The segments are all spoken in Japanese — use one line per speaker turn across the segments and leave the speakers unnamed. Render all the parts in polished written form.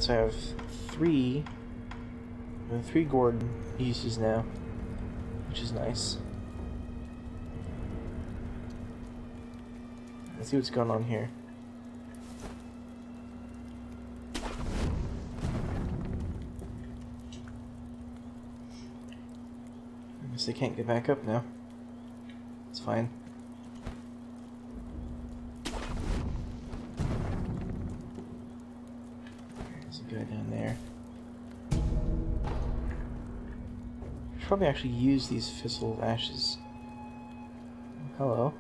so I have three gourd uses now, which is nice. Let's see what's going on here. I guess they can't get back up now. It's fine. There's a guy down there. Should probably actually use these Fistful of Ashes. Hello.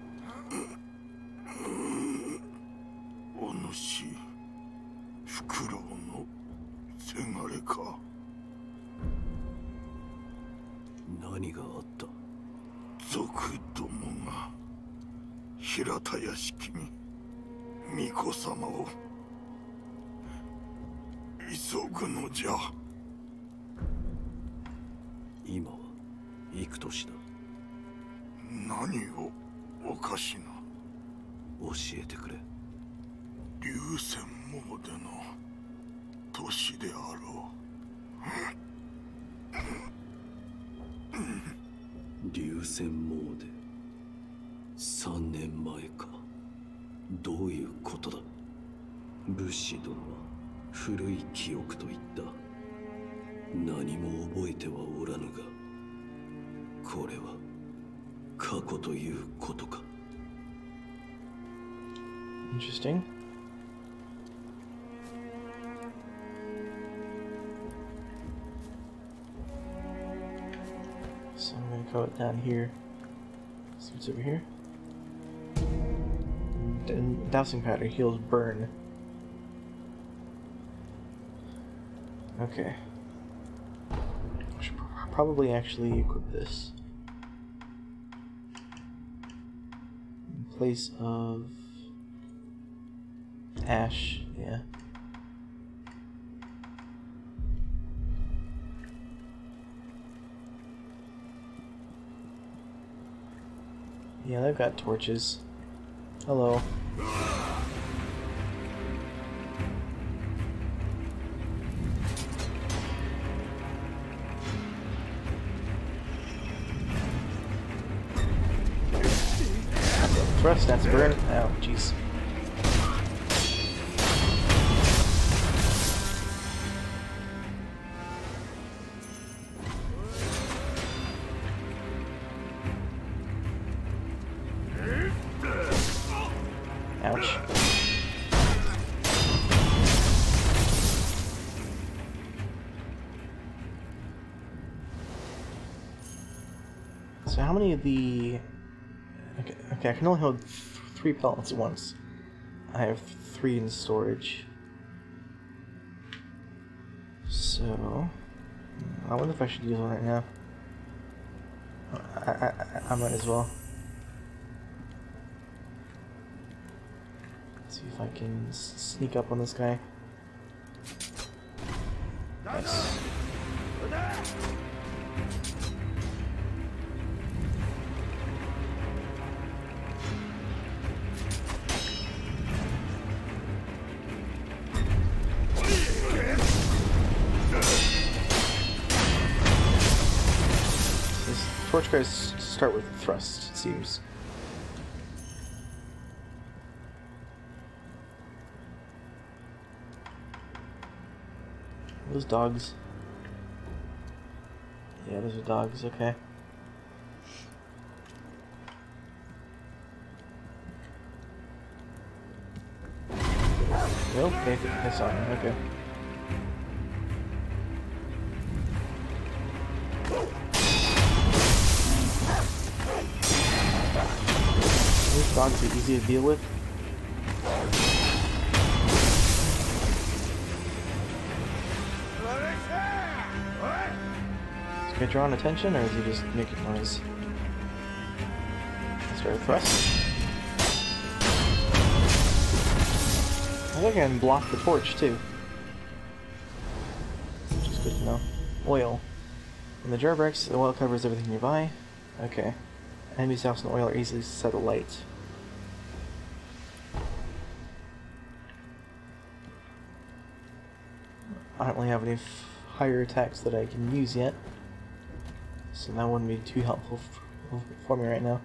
Interesting. So I'm gonna go down here. See what's over here. Dousing powder heals burn. Okay. I should probably actually equip this in place of ash. Yeah. Yeah, they've got torches. Hello. Thrust, that's burn. Oh, jeez. Ouch. So how many of the... Okay, I can only hold 3 pellets at once. I have 3 in storage. So... I wonder if I should use one right now. I might as well. See if I can sneak up on this guy. Nice. These torch guys start with thrust, it seems. Those dogs. Yeah, those are dogs, okay. Nope, I saw him, okay. These dogs are easy to deal with. Is he drawing attention, or is he just making noise? Start with thrust. I think I can block the torch too, which is good to know. Oil. When the jar breaks, the oil covers everything nearby. Okay. Enemies doused in oil are easily set alight. I don't really have any higher attacks that I can use yet, so that wouldn't be too helpful for me right now.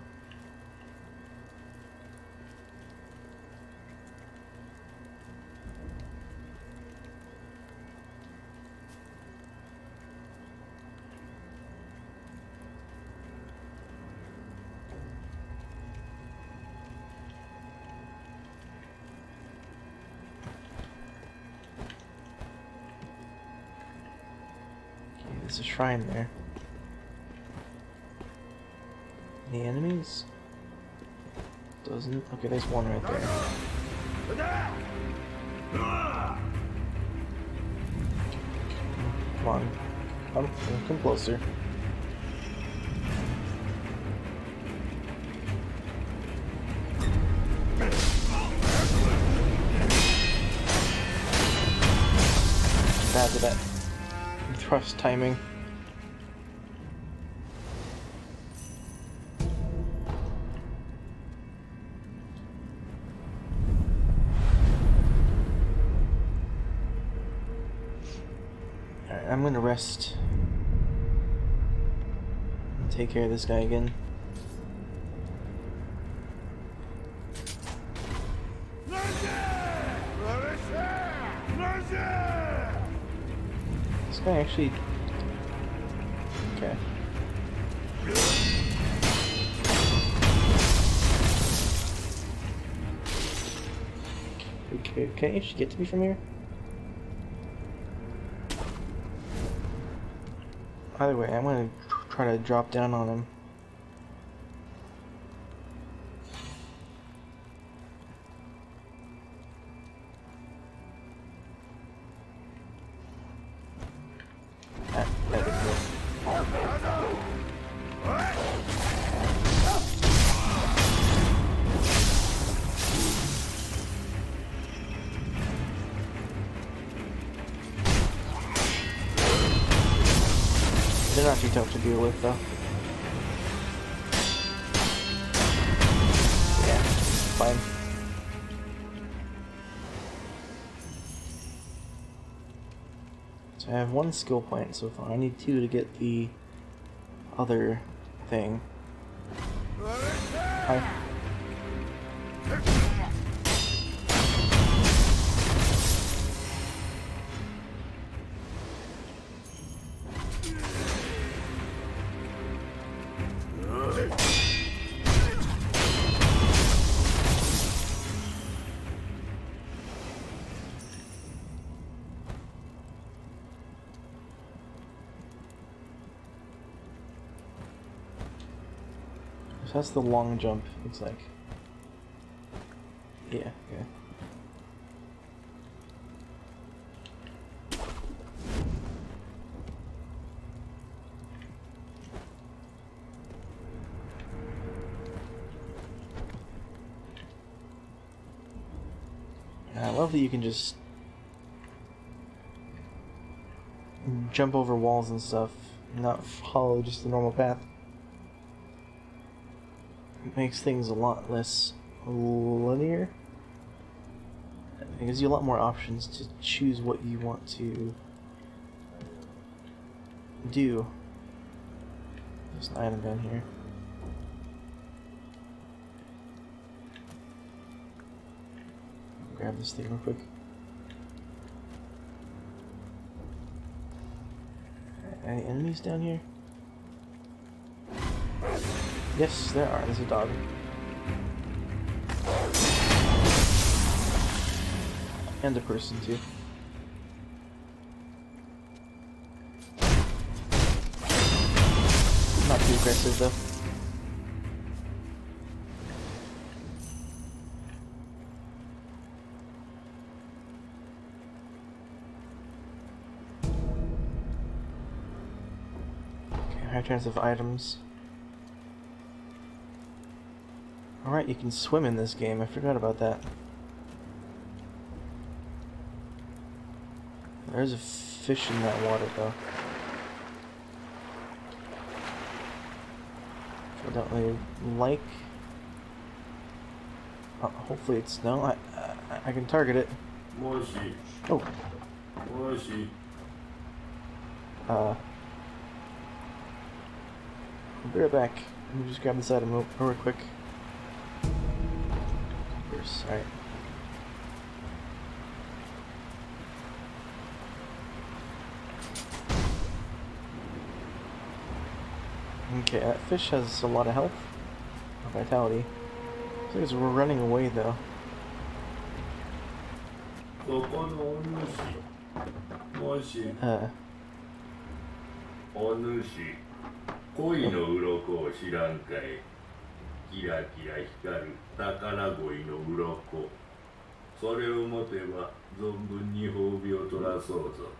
There's a shrine there. Any enemies? Doesn't. Okay, there's one right there. Come on. Come closer. Bad to that. Thrust timing. Alright, I'm gonna rest and take care of this guy again. This guy actually... Okay. Okay, should get to me from here? Either way, I'm gonna try to drop down on him. That didn't work. They're not too tough to deal with, though. Yeah, fine. So I have one skill point so far. I need 2 to get the other thing. Hi. So that's the long jump, looks like. Yeah, okay. I love that you can just jump over walls and stuff, not follow just the normal path. It makes things a lot less linear. It gives you a lot more options to choose what you want to do. There's an item down here. Grab this thing real quick. Any enemies down here? Yes, there are. There's a dog. And a person, too. Not too aggressive, though. Okay, high chance of items. Alright, you can swim in this game. I forgot about that. There's a fish in that water, though. I don't really like. Oh, hopefully it's no. I can target it. Oh. I'll be right back. Let me just grab this item real quick. Alright. Okay, that fish has a lot of health. Vitality. Looks like we're running away though.
ここのお主、もし、お主、恋の鱗を知らんかい。キラキラ光る宝鯉の鱗。それを持てば存分に褒美を取らそうぞ。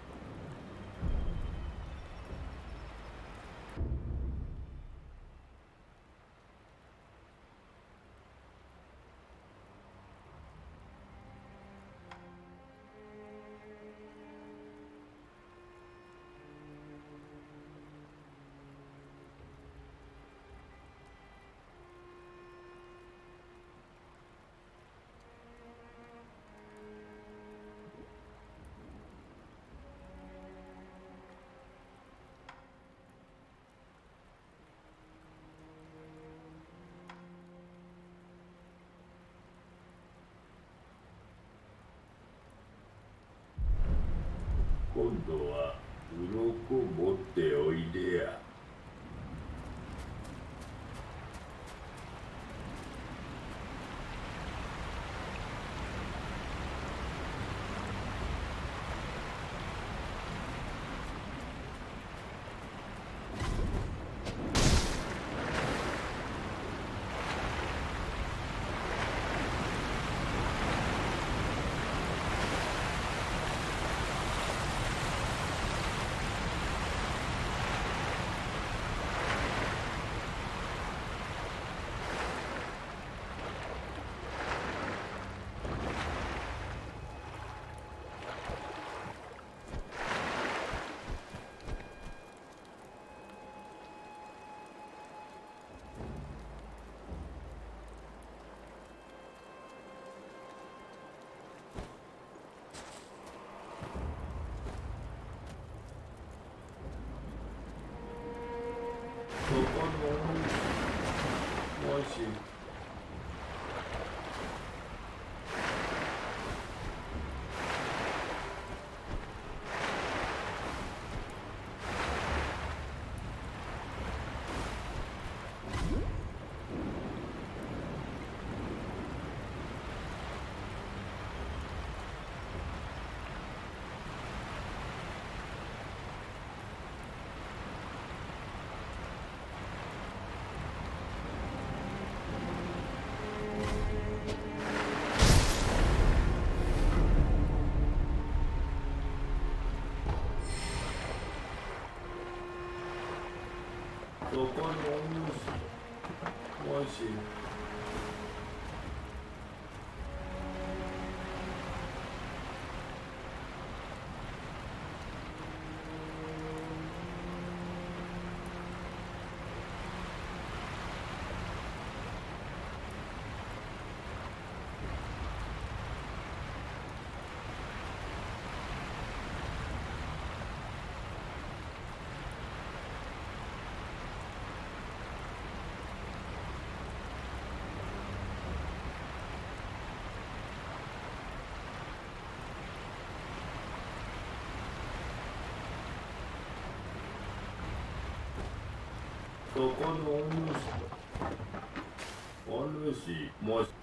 今度は鱗持っておいでや。ここのもしここのもしそこのお主もし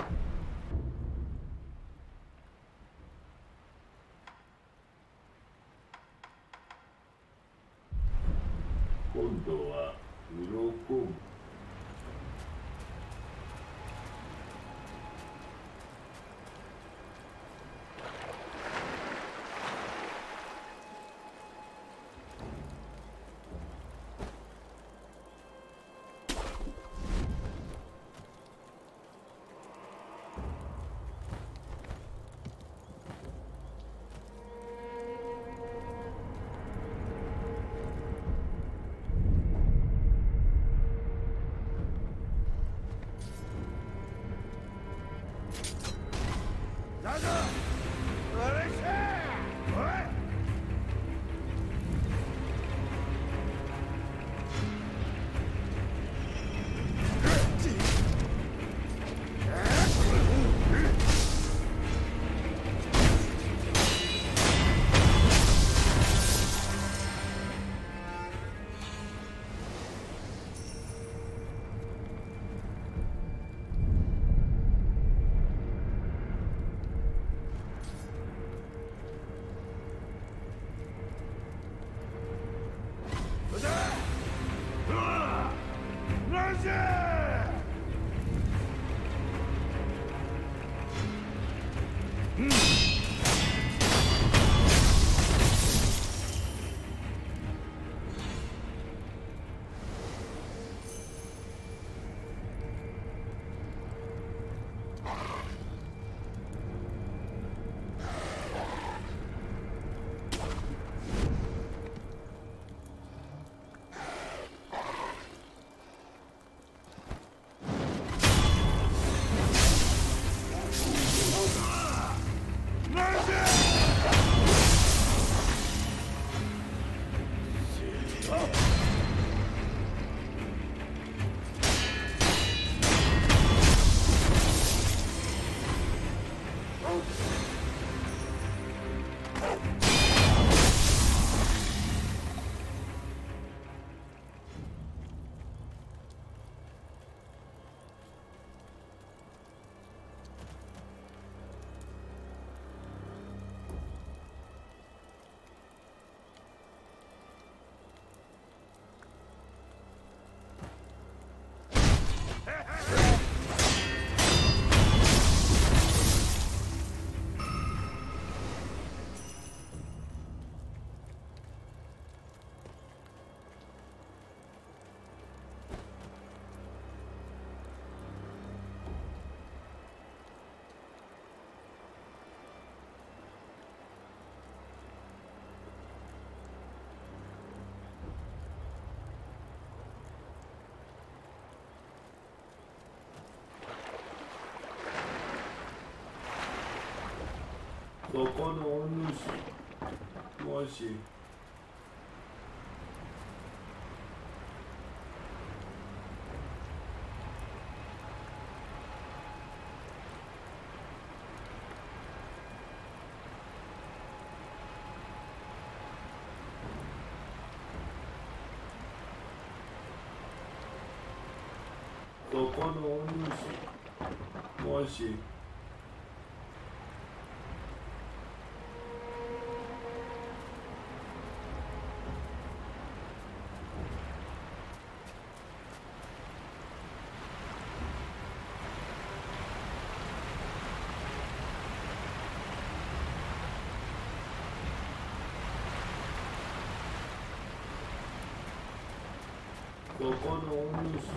今度は鱗そこのお主、もしそこのお主、もしそこのお主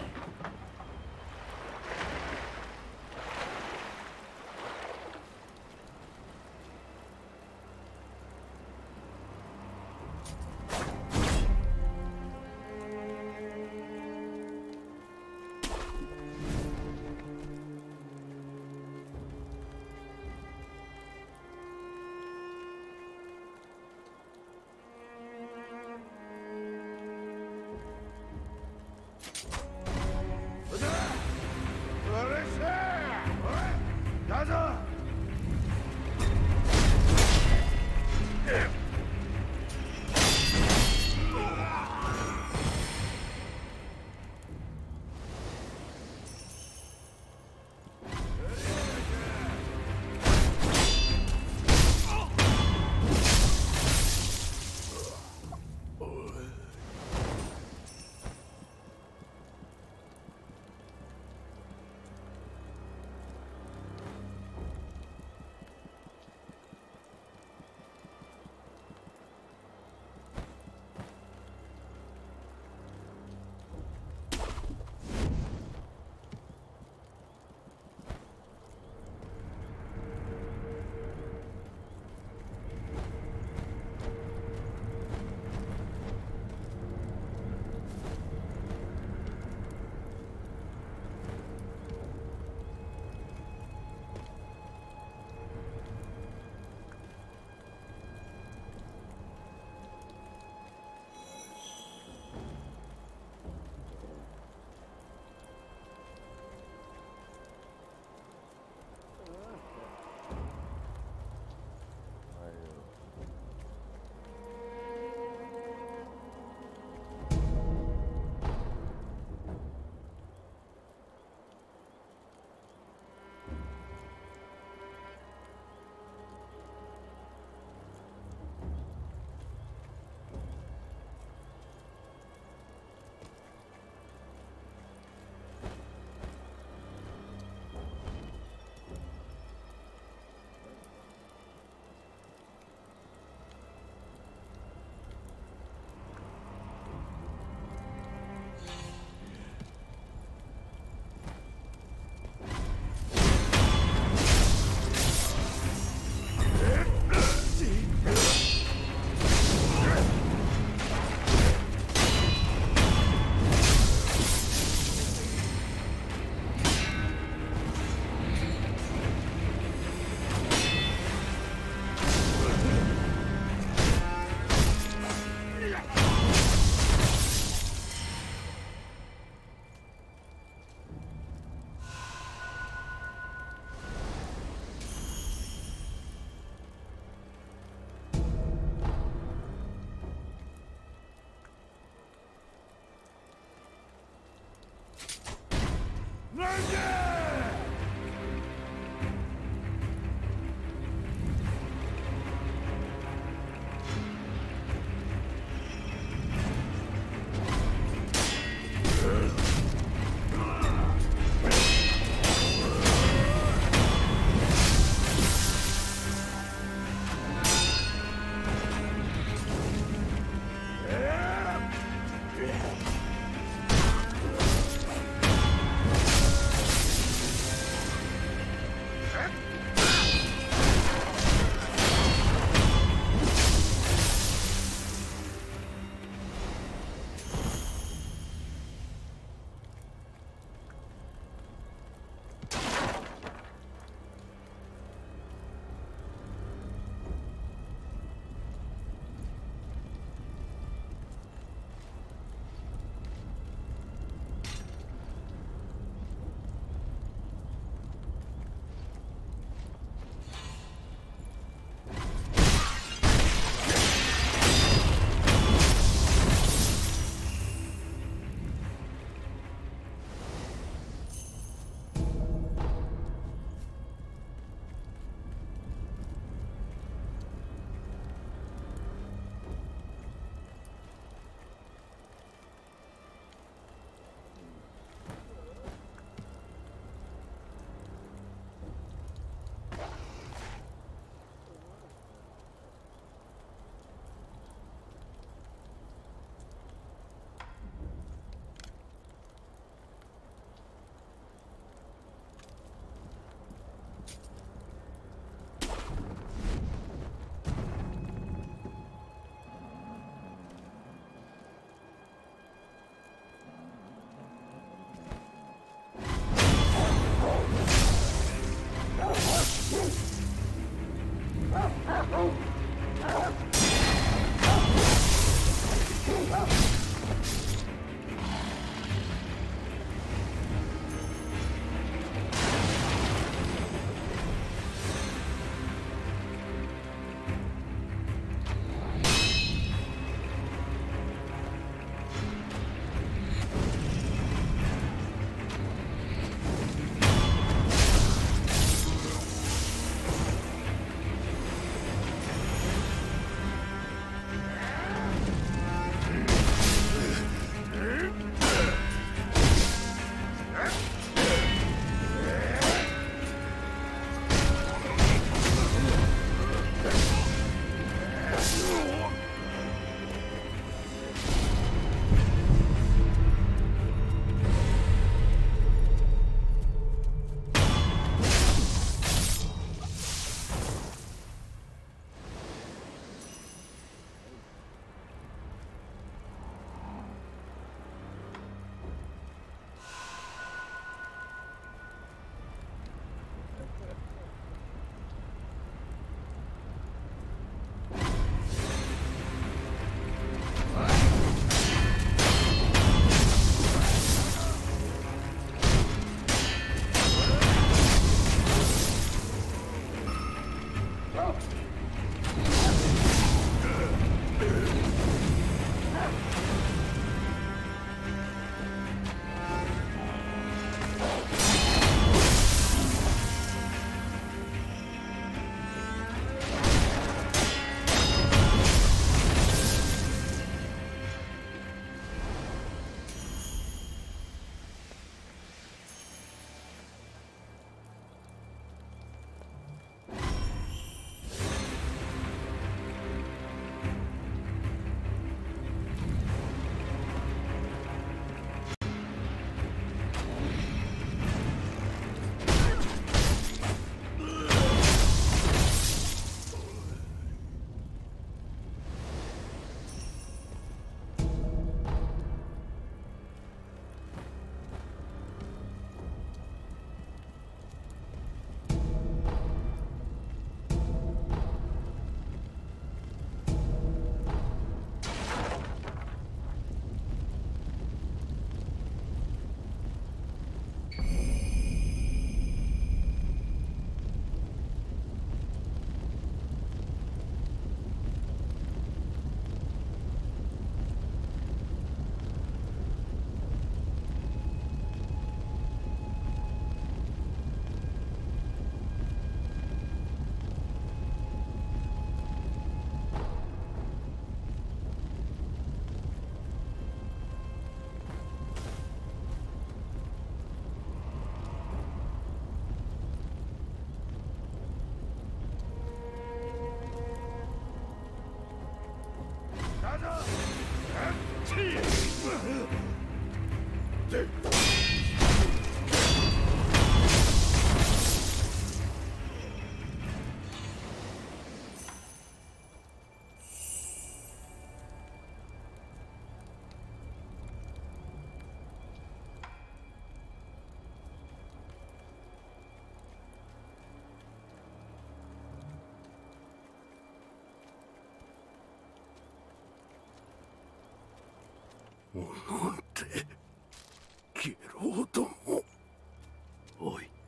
なんてゲロども。おい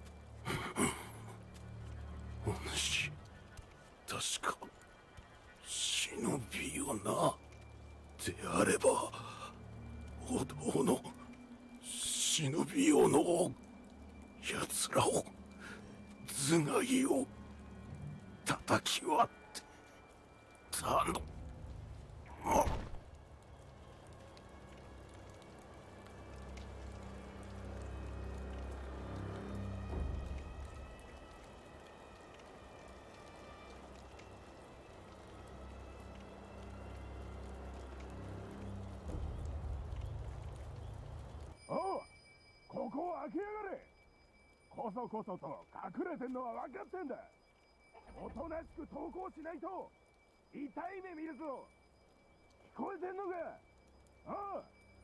お主確か忍びよな。であればお堂の忍びよの奴らを頭蓋を叩き割って頼む。
おう、ここを開けやがれ。こそこそと隠れてんのは分かってんだ。おとなしく投降しないと痛い目見るぞ。聞こえてんのか。おう。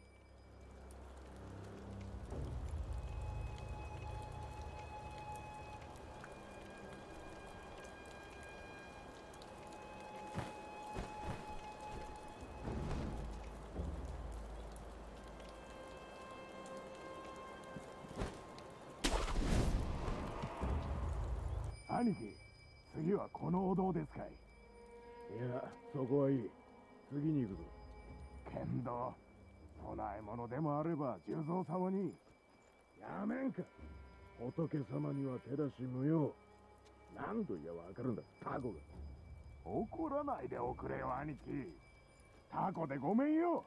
兄貴、次はこのお堂ですかい。いや、そこはいい。次に行くぞ。けんど、供え物でもあれば重蔵様に。やめんか。仏様には手出し無用。何度言やわかるんだ、タコが。怒らないでおくれよ、兄貴。タコでごめんよ。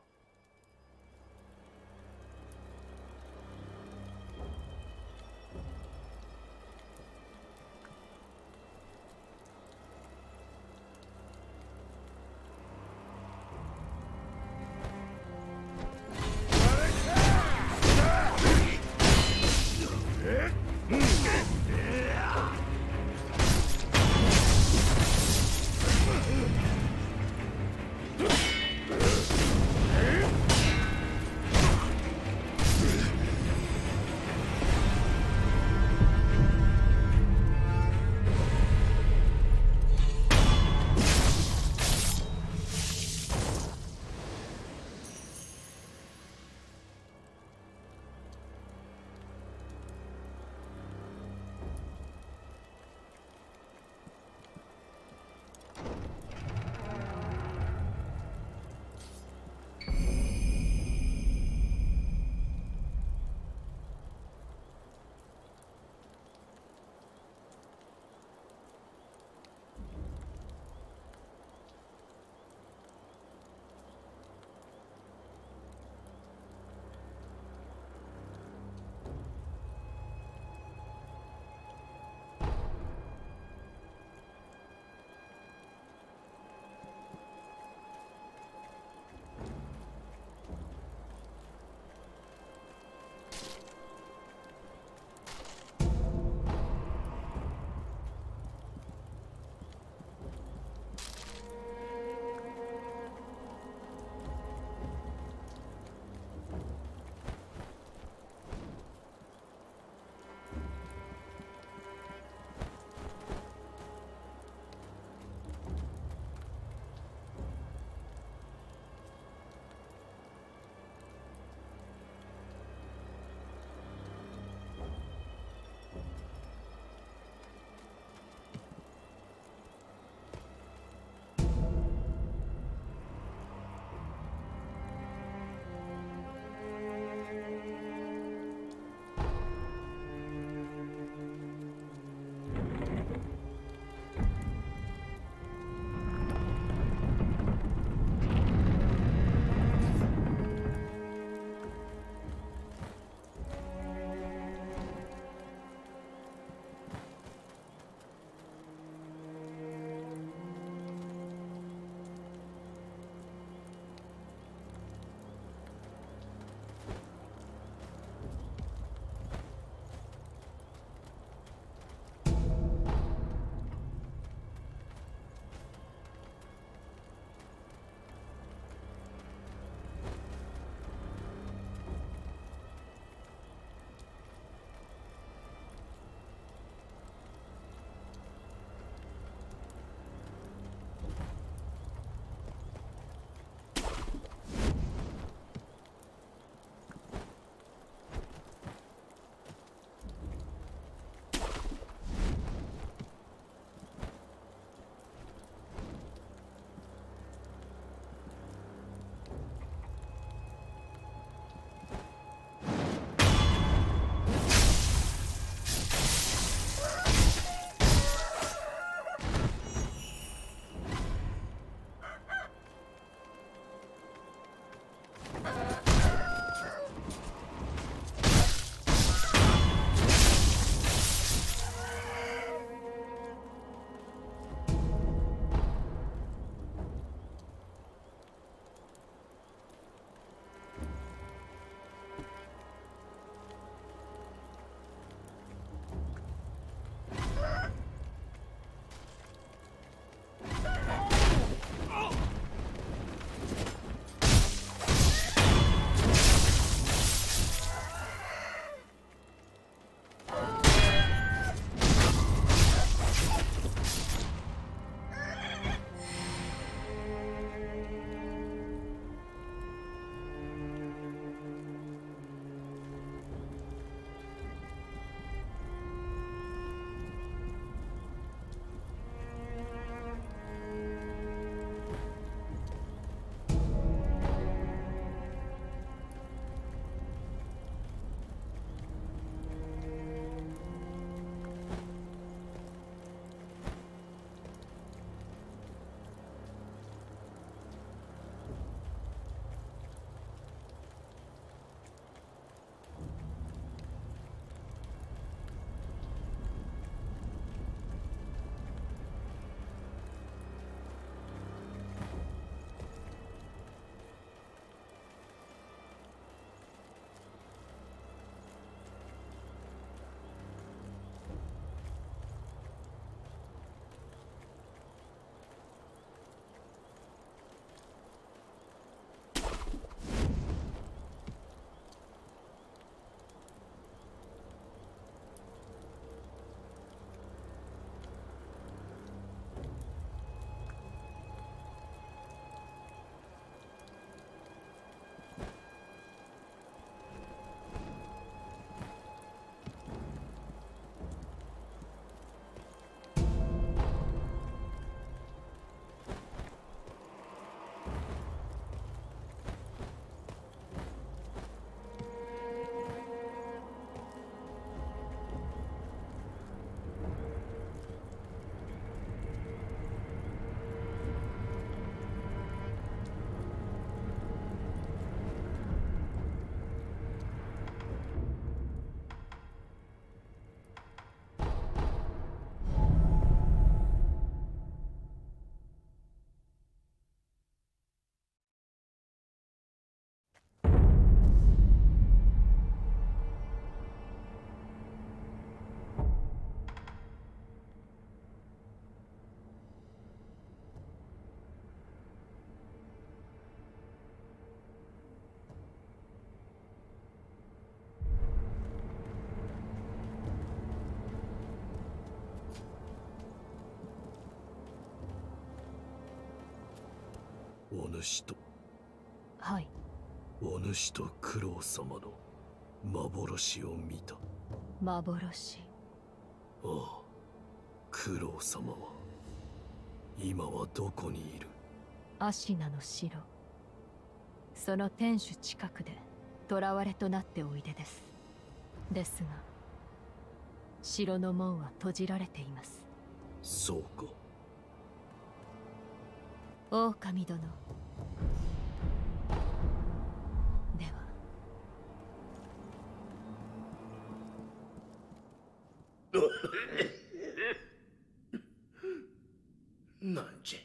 お主と
はい。
お主と九郎様の幻を見た。
幻。
ああ、九郎様は今はどこにいる？
アシナの城。その天守近くで囚われとなっておいでです。ですが城の門は閉じられています。
そうか。
狼殿。では。
なんじゃ。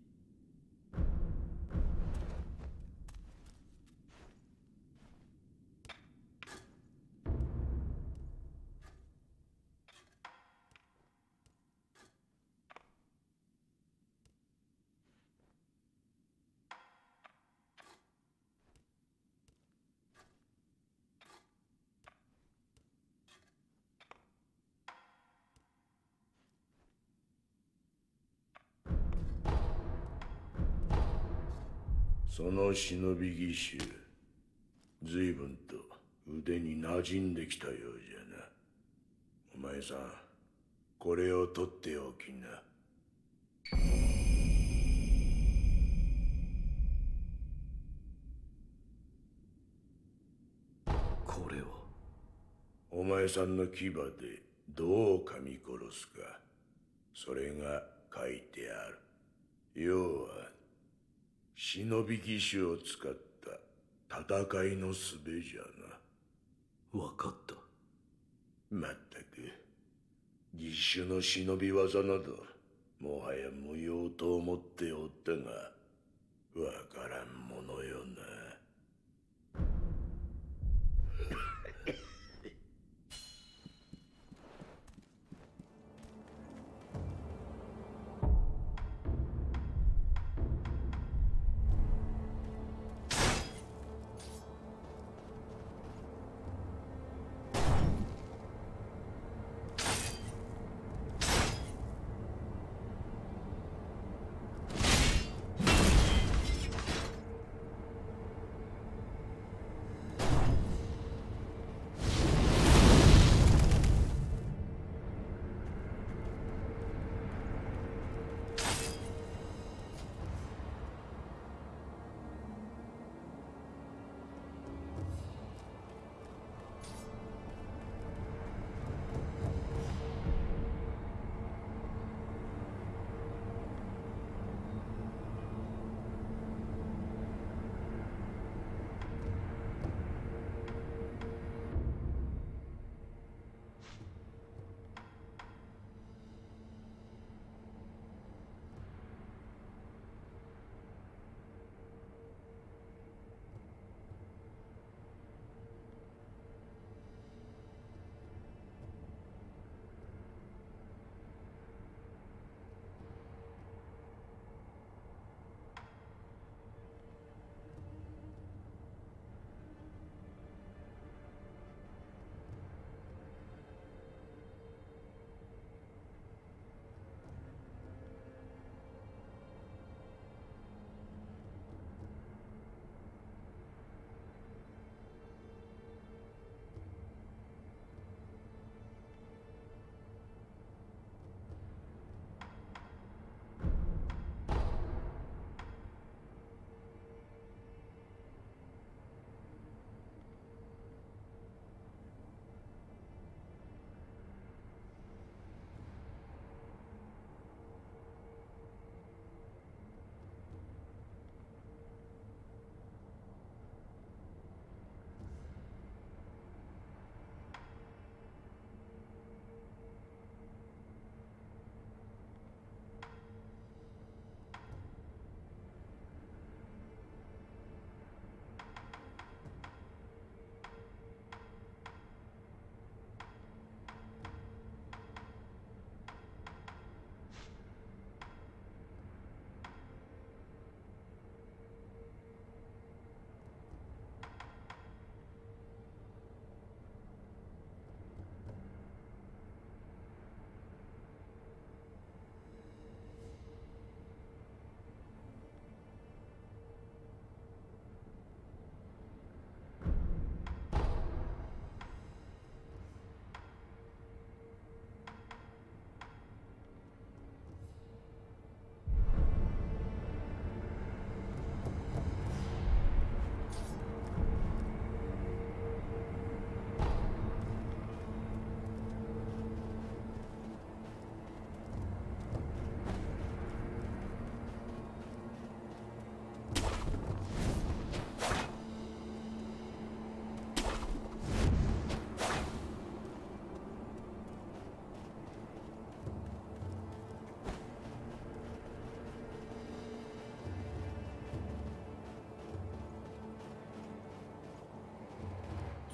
その忍び義手、随分と腕に馴染んできたようじゃな。お前さん、これを取っておきな。
これは
お前さんの牙でどう噛み殺すか、それが書いてある。要は忍び義手を使った戦いの術じゃな。
分かった。
まったく義手の忍び技などもはや無用と思っておったが、わからんものよな。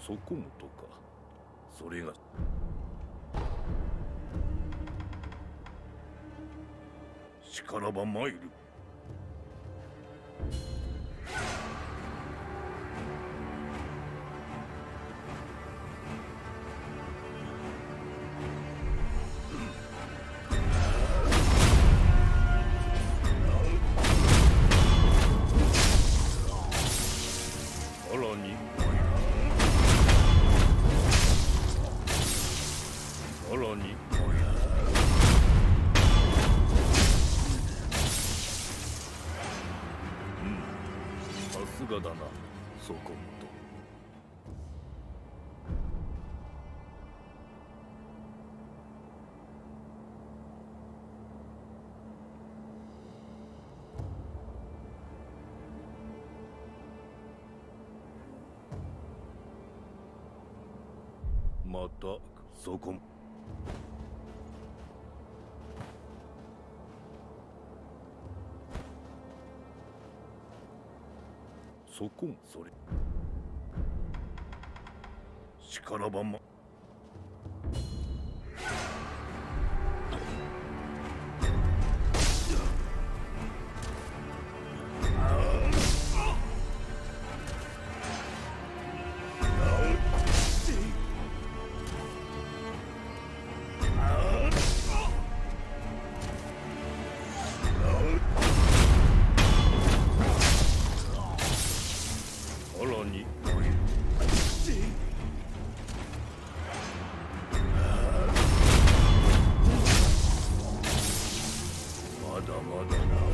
そこもとか。それがしからば参る。さらにさらにさすがだな、そこもと。またそこも。そこもそれ。しからばま。さらにまだまだな。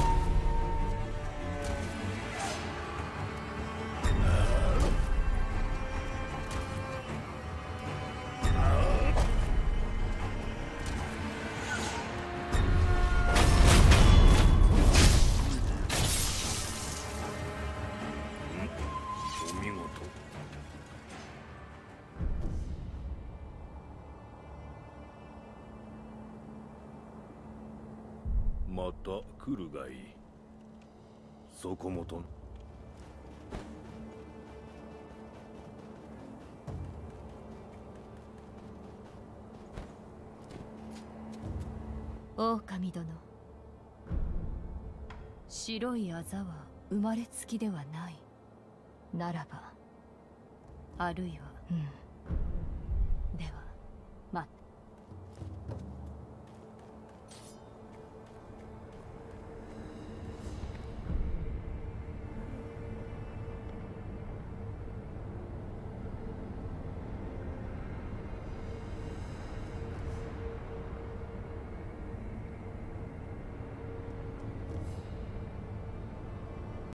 お見事。また来るがいい。そこもと。
狼殿、白いあざは生まれつきではない。ならば、あるいは、